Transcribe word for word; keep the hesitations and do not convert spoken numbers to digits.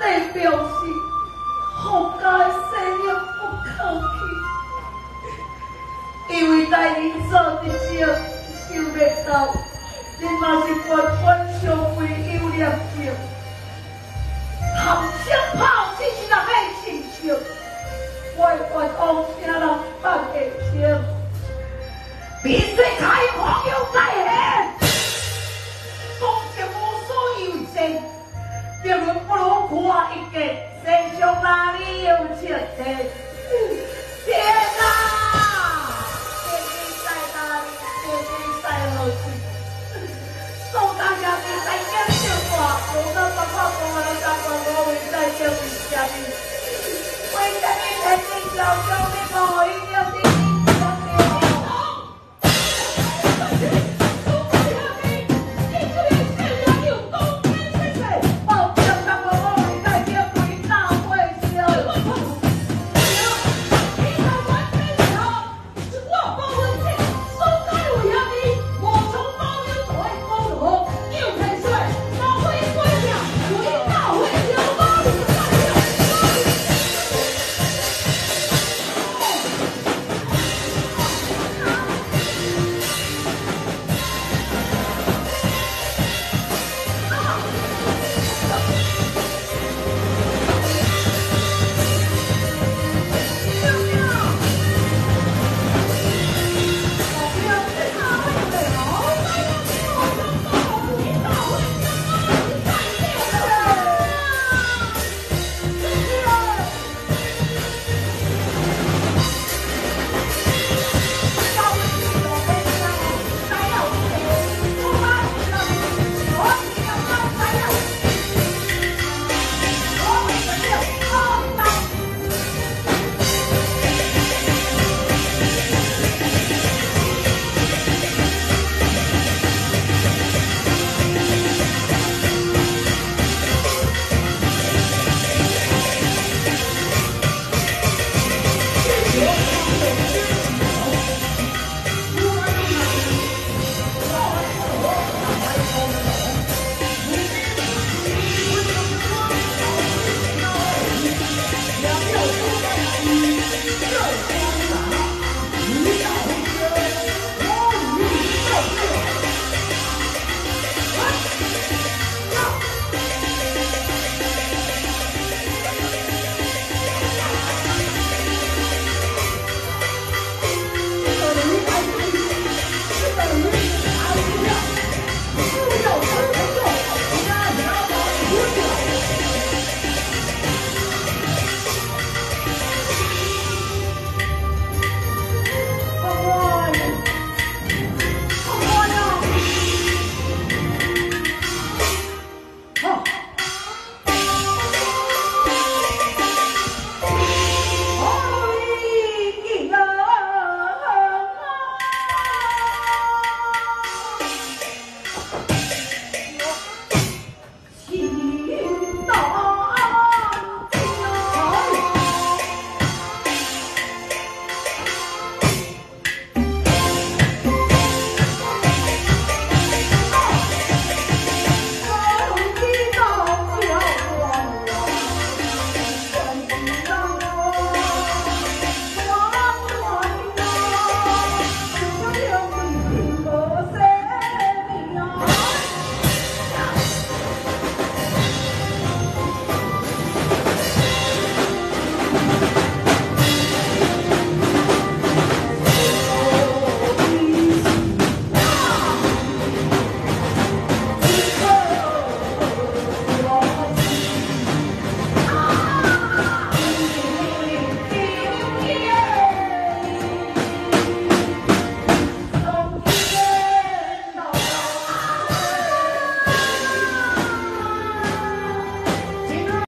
代表是国家的生命不可取，因为在您所得少受袂到，您嘛是原本社会有念情，含枪炮只是人的亲情，我的愿望请人放下听，比世开荒有在现，公正无所有真，别人不如看一个，世上哪里有切的？天哪！天地在哪里？天地在何处？宋大家庭在讲笑话，我那爸爸讲的三观我为在讲为什么？为什么天地小小？